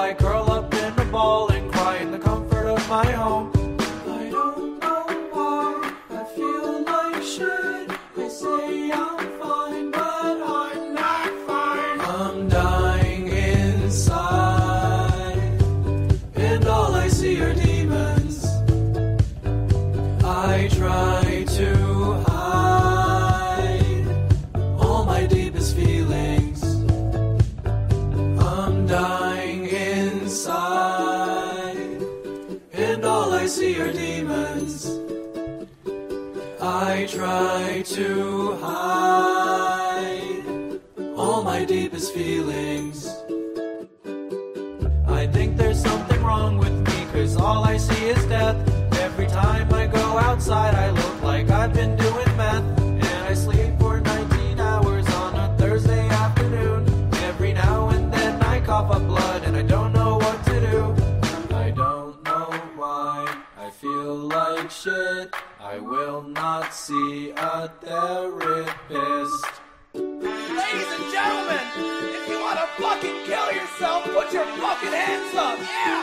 I curl up in a ball and cry in the comfort of my home. I don't know why I feel like shit. They say I'm fine, but I'm not fine. I'm dying inside, and all I see are demons. I try to hide all my deepest feelings. I'm dying inside, and all I see are demons. I try to hide all my deepest feelings. I think there's something wrong with me, 'cause all I see is death. Every time I go outside, I look like I've been doing meth. And I sleep for 19 hours on a Thursday afternoon. Every now and then I cough up blood and I don't know what to do. I don't know why I feel like shit. I will not see a therapist. Ladies and gentlemen, if you want to fucking kill yourself, put your fucking hands up. Yeah!